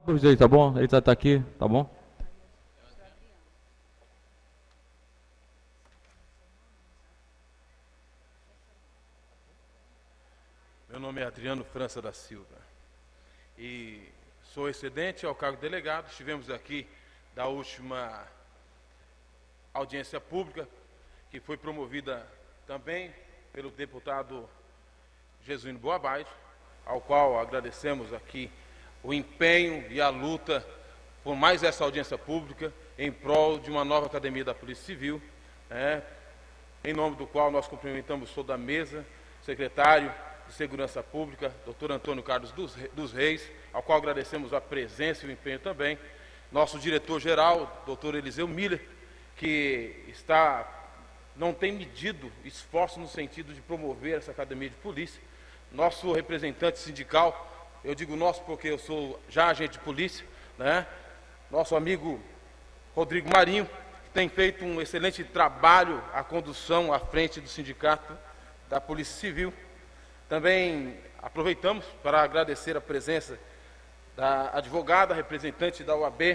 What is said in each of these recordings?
Os dois, tá bom? Ele tá aqui, tá bom? Meu nome é Adriano França da Silva e sou excedente ao cargo de delegado. Estivemos aqui da última audiência pública, que foi promovida também pelo deputado Jesuíno Boabide, ao qual agradecemos aqui o empenho e a luta por mais essa audiência pública em prol de uma nova academia da Polícia Civil, em nome do qual nós cumprimentamos toda a mesa, secretário de Segurança Pública, doutor Antônio Carlos dos Reis, ao qual agradecemos a presença e o empenho também, nosso diretor-geral, doutor Eliseu Miller, que não tem medido esforço no sentido de promover essa academia de polícia, nosso representante sindical, eu digo nosso porque eu sou já agente de polícia, nosso amigo Rodrigo Marinho, que tem feito um excelente trabalho, a condução à frente do sindicato da Polícia Civil. Também aproveitamos para agradecer a presença da advogada, representante da OAB,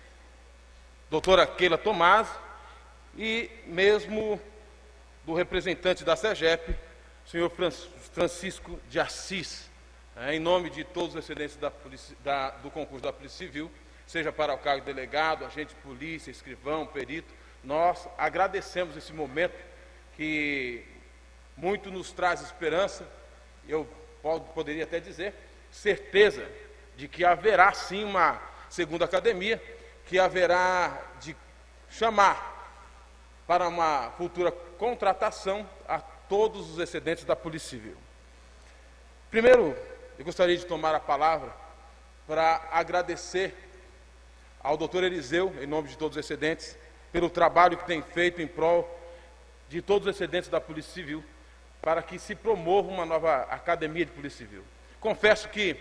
doutora Keila Tomás, e mesmo do representante da SEGEP, senhor Francisco de Assis, em nome de todos os excedentes do concurso da Polícia Civil, seja para o cargo de delegado, agente de polícia, escrivão, perito, nós agradecemos esse momento que muito nos traz esperança, eu poderia até dizer, certeza de que haverá sim uma segunda academia, que haverá de chamar para uma futura contratação a todos os excedentes da Polícia Civil. Primeiro, eu gostaria de tomar a palavra para agradecer ao doutor Eliseu, em nome de todos os excedentes, pelo trabalho que tem feito em prol de todos os excedentes da Polícia Civil, para que se promova uma nova academia de Polícia Civil. Confesso que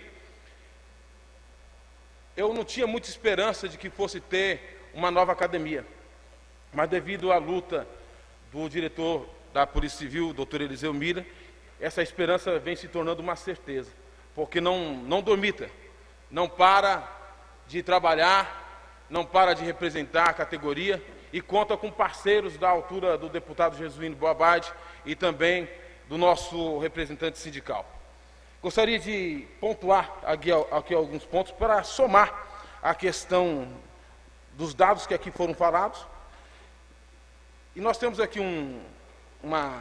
eu não tinha muita esperança de que fosse ter uma nova academia, mas devido à luta do diretor da Polícia Civil, doutor Eliseu Miller, essa esperança vem se tornando uma certeza, porque não dormita, não para de trabalhar, não para de representar a categoria e conta com parceiros da altura do deputado Jesuíno Boabide e também do nosso representante sindical. Gostaria de pontuar aqui alguns pontos para somar a questão dos dados que aqui foram falados. E nós temos aqui uma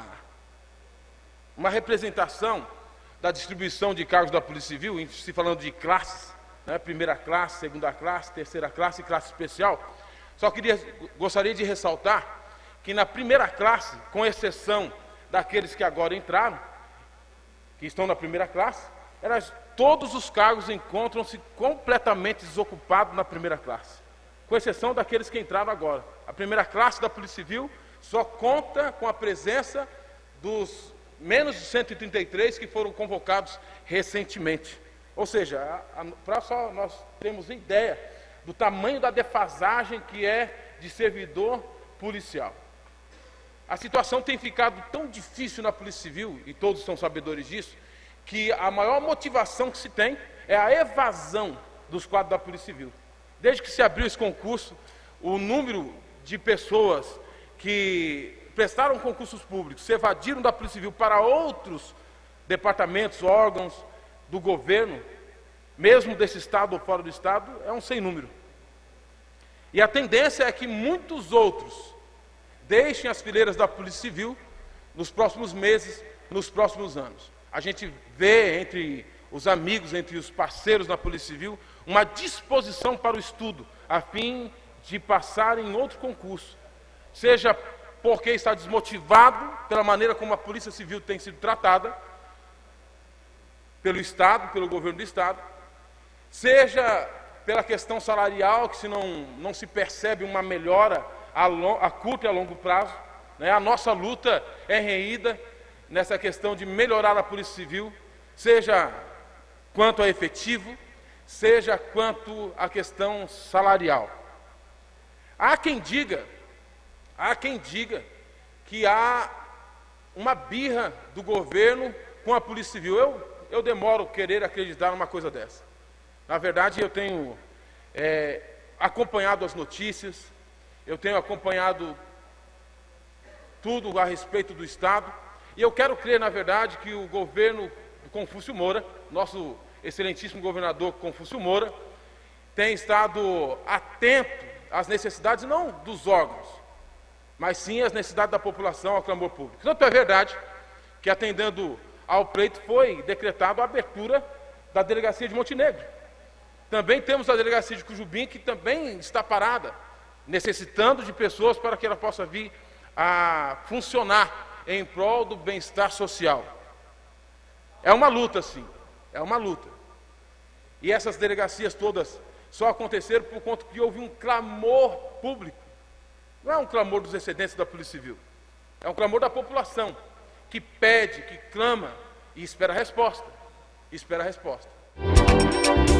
representação da distribuição de cargos da Polícia Civil, se falando de classes, primeira classe, segunda classe, terceira classe e classe especial. Só gostaria de ressaltar que na primeira classe, com exceção daqueles que agora entraram, que estão na primeira classe, todos os cargos encontram-se completamente desocupados na primeira classe, com exceção daqueles que entraram agora. A primeira classe da Polícia Civil só conta com a presença dos menos de 133 que foram convocados recentemente. Ou seja, para só nós termos ideia do tamanho da defasagem que é de servidor policial. A situação tem ficado tão difícil na Polícia Civil, e todos são sabedores disso, que a maior motivação que se tem é a evasão dos quadros da Polícia Civil. Desde que se abriu esse concurso, o número de pessoas que prestaram concursos públicos, se evadiram da Polícia Civil para outros departamentos, órgãos do governo, mesmo desse estado ou fora do estado, é um sem número. E a tendência é que muitos outros deixem as fileiras da Polícia Civil nos próximos meses, nos próximos anos. A gente vê entre os amigos, entre os parceiros da Polícia Civil, uma disposição para o estudo, a fim de passar em outro concurso, seja porque está desmotivado pela maneira como a Polícia Civil tem sido tratada pelo Estado, pelo governo do Estado, seja pela questão salarial, que se não se percebe uma melhora a curto e a longo prazo, a nossa luta é renhida nessa questão de melhorar a Polícia Civil, seja quanto a efetivo, seja quanto à questão salarial. Há quem diga que há uma birra do governo com a Polícia Civil. Eu demoro querer acreditar numa coisa dessa. Na verdade, eu tenho acompanhado as notícias, eu tenho acompanhado tudo a respeito do Estado, e eu quero crer, na verdade, que o governo do Confúcio Moura, nosso excelentíssimo governador Confúcio Moura, tem estado atento às necessidades não dos órgãos, mas sim às necessidades da população, ao clamor público. Tanto é verdade que, atendendo ao pleito, foi decretada a abertura da delegacia de Montenegro. Também temos a delegacia de Cujubim, que também está parada, necessitando de pessoas para que ela possa vir a funcionar em prol do bem-estar social. É uma luta, sim, é uma luta. E essas delegacias todas só aconteceram por conta que houve um clamor público. Não é um clamor dos excedentes da Polícia Civil, é um clamor da população, que pede, que clama e espera a resposta. Espera a resposta.